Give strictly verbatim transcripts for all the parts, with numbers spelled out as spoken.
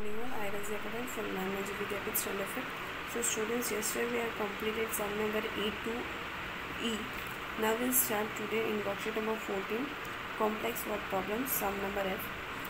morning all. I Razia Patel from Nanaji Vidyapith Standard five. So students, yesterday we have completed sum number E to E. Now we'll start today in worksheet number fourteen, complex word problems, sum number F.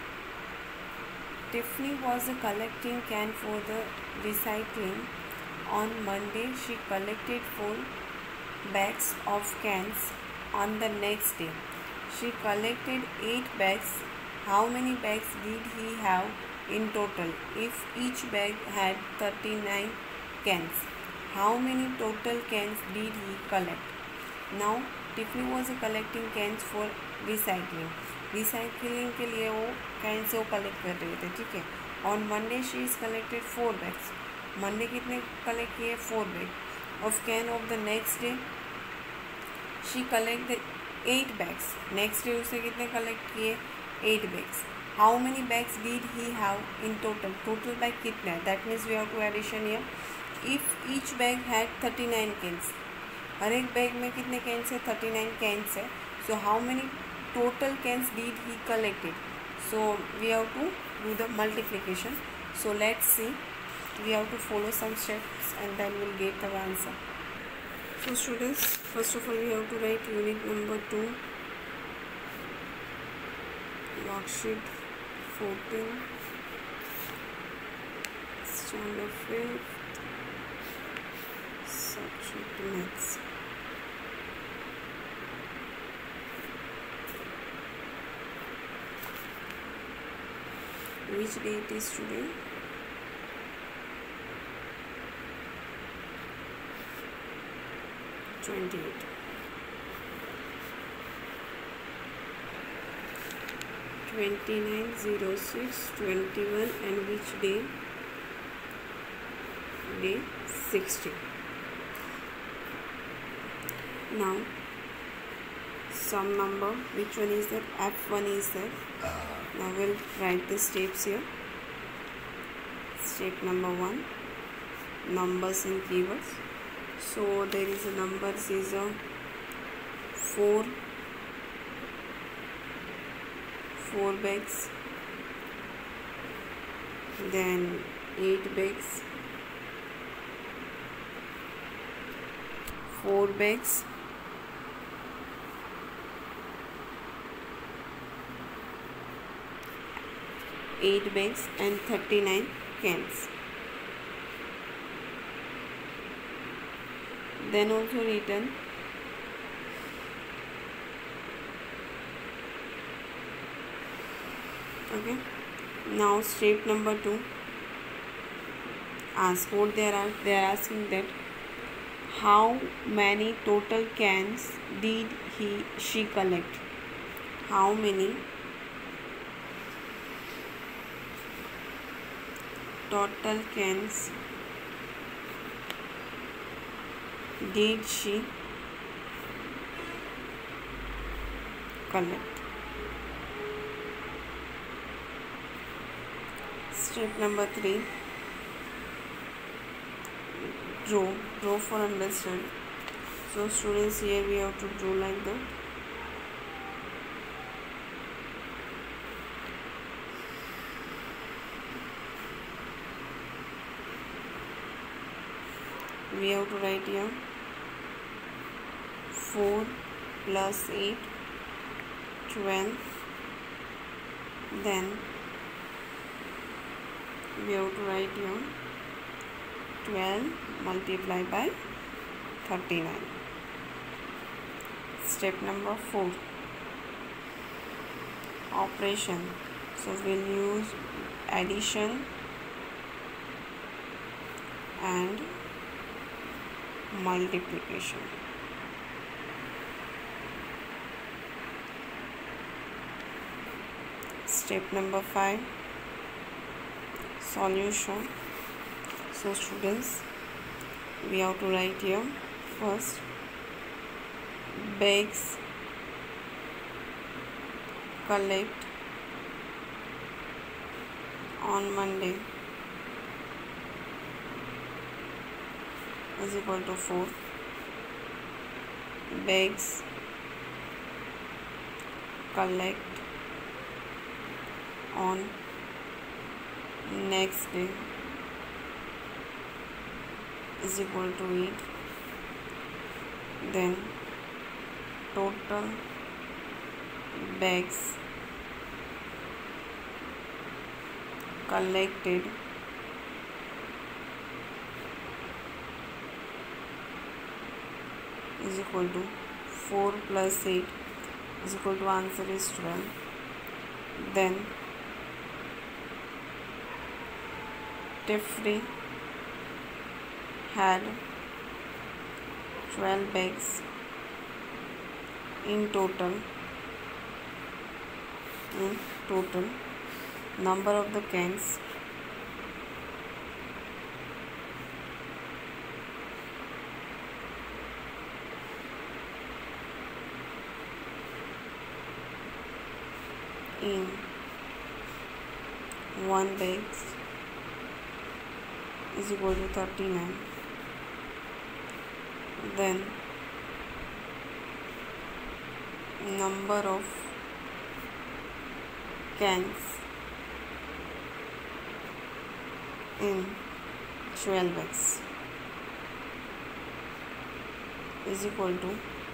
Tiffany was collecting can for the recycling. On Monday, she collected four bags of cans. On the next day, she collected eight bags. How many bags did he have in total? If each bag had thirty-nine cans, how many total cans did he collect? Now, Tiffany was collecting cans for recycling. Recycling के लिए वो cans वो collect कर रहे थे, ठीक है. On Monday she is collected four bags. Monday कितने collect किए? Four bags. Of can of the next day she collect the eight bags. Next day उसने कितने collect किए? Eight bags. How many bags did he have in total? Total bag कितने? That means we have to addition here. If each bag had thirty-nine cans, हर एक bag में कितने cans है? thirty-nine cans है. So how many total cans did he collected? So we have to do the multiplication. So let's see. We have to follow some steps and then we'll get the answer. So students, first of all we have to write unit number two, worksheet fourteen, standard fifth, subject maths. Which day it is today? twenty-eight. twenty-nine, oh six, twenty-one, and which day? Day sixty. Now, sum number, which one is that? F one is there. Now we'll write the steps here. Step number one, numbers and keywords. So there is a numbers is a four, four bags, then eight bags, four bags, eight bags, and thirty-nine cans. Then also written okay. Now step number two, ask what they are they are asking that how many total cans did he she collect? How many total cans did she collect? Step number three, draw draw for understand. So students, here we have to draw like that. We have to write here four plus eight, twelve. Then we have to write here twelve multiplied by thirty-nine. Step number four, operation. So we'll use addition and multiplication. Step number five, solution. So students, we have to write here first bags collect on Monday is equal to four. Bags collect on next day is equal to eight. Then total bags collected is equal to four plus eight is equal to answer is twelve. Then Tiffany had twelve bags in total. In total number of the cans in one bag is equal to thirty-nine. Then number of cans in twelve bags is equal to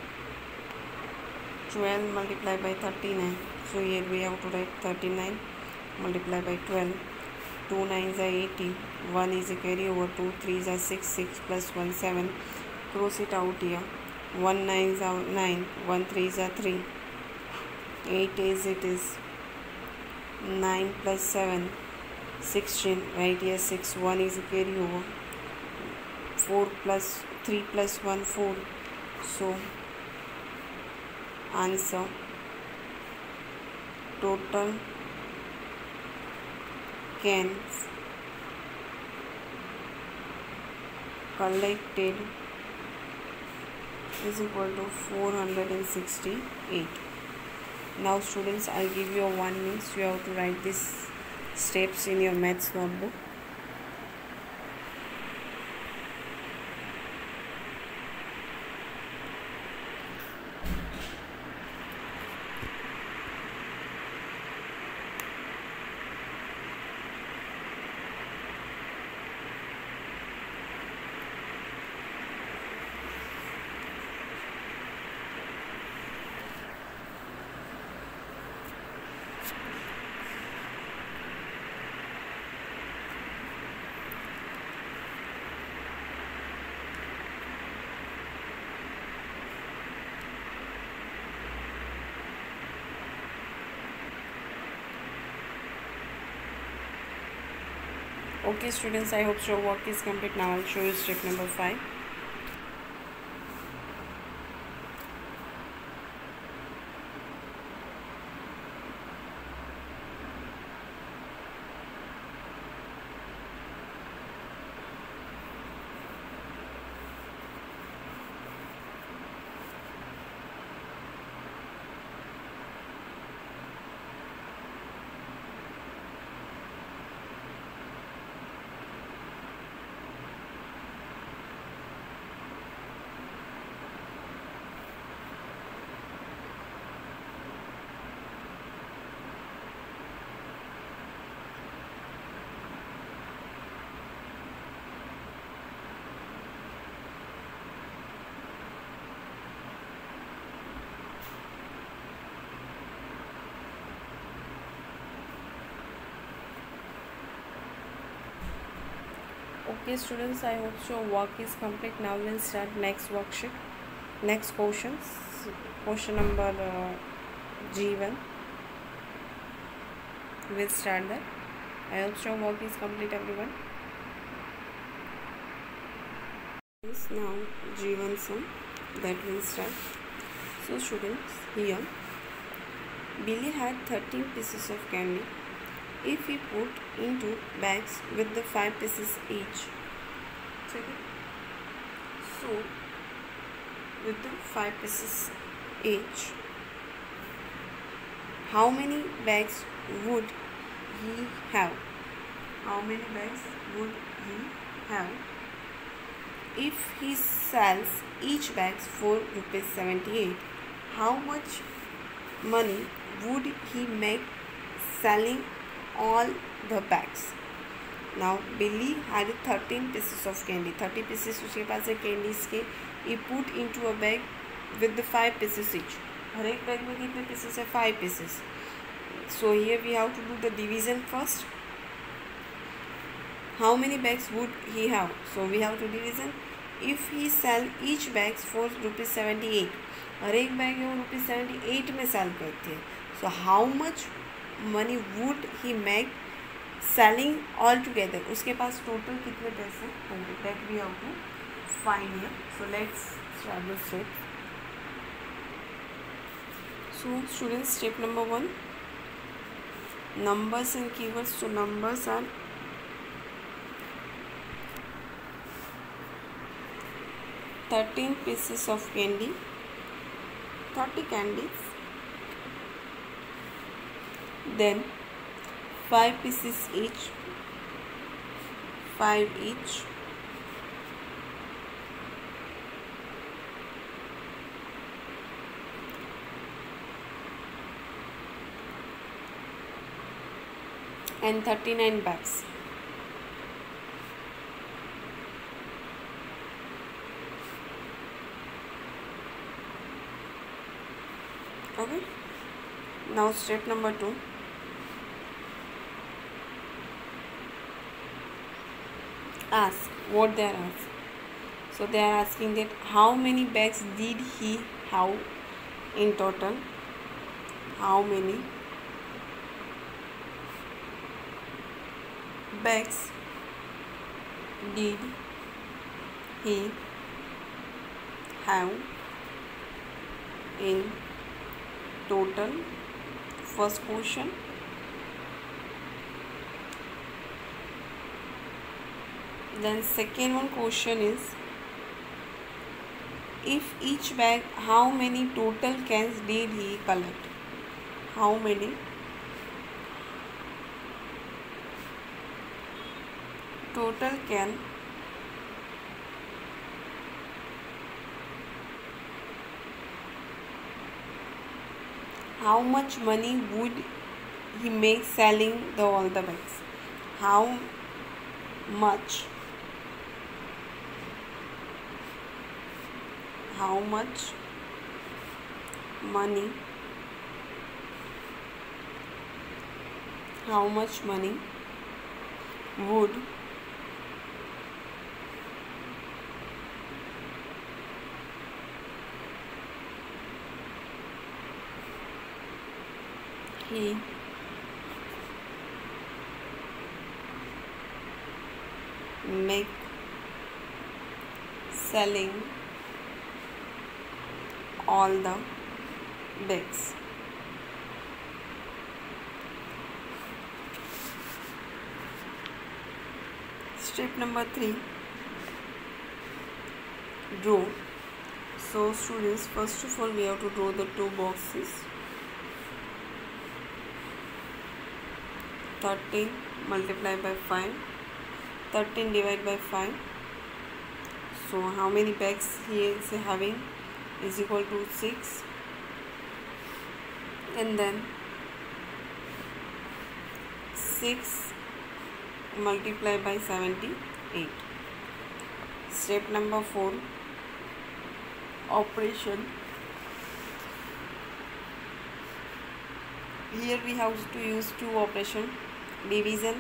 twelve multiplied by thirty-nine. So here we have to write thirty-nine multiplied by twelve. two nines are eighty, one is a carry over, two threes are six, six plus one seven. Cross it out here. one nines are nine, one threes are three, eight is it is nine plus seven, sixteen. Right here six, one is a carry over, four plus three plus one, four. So answer total cans collected is equal to four hundred sixty-eight. Now students, I'll give you a one means you have to write these steps in your maths notebook. Okay students, I hope your work is complete. Now I'll show you step number five. Okay students, I hope your work is complete. Now we'll start next worksheet, next questions. Question number uh, G one. We'll start that. I hope your work is complete, everyone. Now G one sum that will start. So students, here Billy had thirteen pieces of candy. If he put into bags with the five pieces each, so with the five pieces each, how many bags would he have? How many bags would he have if he sells each bag for rupees seventy-eight? How much money would he make selling all the bags? Now Billy had thirteen pieces of candy. thirty pieces उसके पास है candies के. He put into a bag with the five pieces each. हर एक bag में कितने pieces है? five pieces. So here we have to do the division first. How many bags would he have? So we have to division. If he sell each bags for rupees seventy-eight. हर एक bag वो rupees seventy eight में sale करते हैं. So how much money would he make selling all together? उसके पास total कितने पैसे होंगे? That we have to find here. So let's start the steps. So students, step number one, numbers and keywords. So numbers are thirteen pieces of candy, thirty candies, then five pieces each, five each, and thirty-nine bags. Okay, now step number two. Ask what they are asking. So they are asking that how many bags did he have in total? How many bags did he have in total? First question. Then second one question is, if each bag, how many total cans did he collect? How many total can how much money would he make selling the all the bags? How much how much money how much money would he make selling all the bags? Step number three, draw. So students, first of all we have to draw the two boxes. thirteen multiplied by five, thirteen divided by five. So how many bags he is having is equal to six, and then six multiplied by seventy-eight. Step number four, operation. Here we have to use two operation, division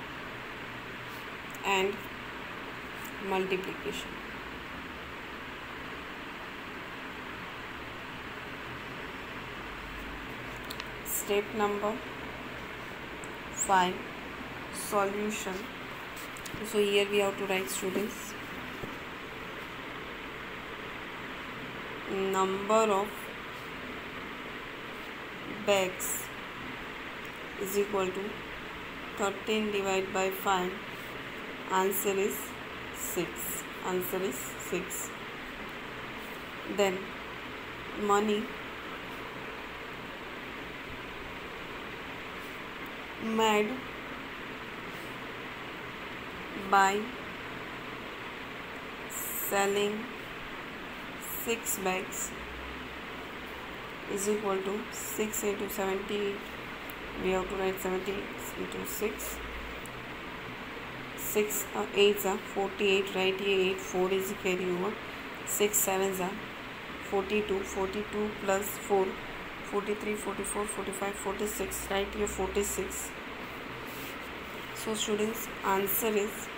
and multiplication. Step number five, solution. So here we have to write, students, number of bags is equal to thirteen divided by five. Answer is six. Answer is six. Then money made by selling six bags is equal to six into seventy-eight. We have to write seventy-eight into six. six uh, eights are forty-eight, right here eight, four is carry over, six sevens are forty-two, forty-two plus four, forty-three, forty-four, forty-five, forty-six, right here forty-six. So students, answer is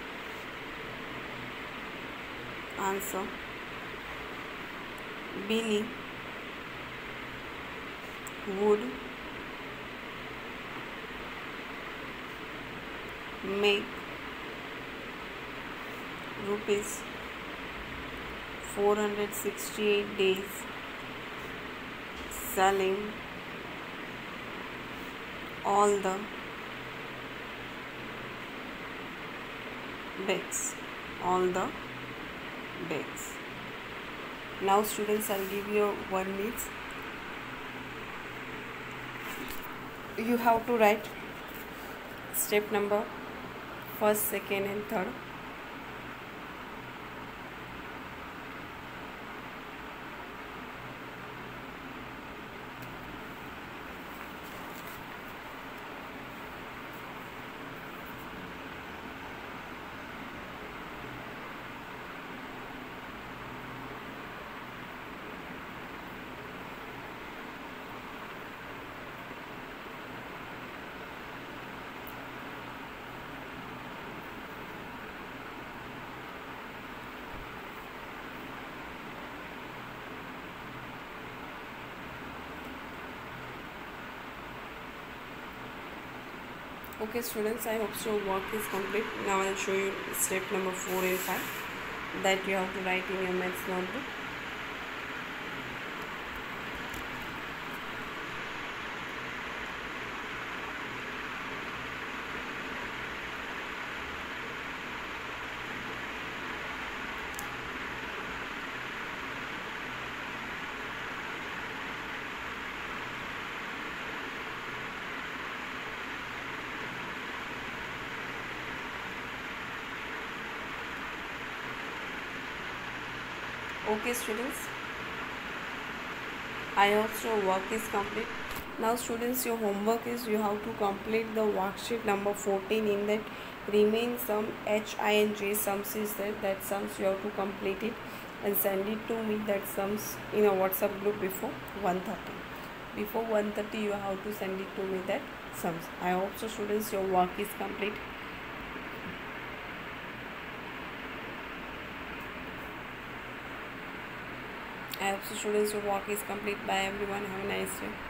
answer Billy would make rupees four hundred sixty-eight days selling all the bags, all the bags. Now students, I'll give you one minute. You have to write step number first, second and third. Okay students, I hope so work is complete. Now I'll show you step number four and five that you have to write in your maths notebook. Okay students, I hope so work is complete. Now students, your homework is you have to complete the worksheet number fourteen. In that remain sum H, I and J sums is there. That sums you have to complete it and send it to me. That sums in a WhatsApp group before one thirty. Before one thirty you have to send it to me, that sums. I hope so students your work is complete. I hope so students your work is complete. Bye everyone, have a nice day.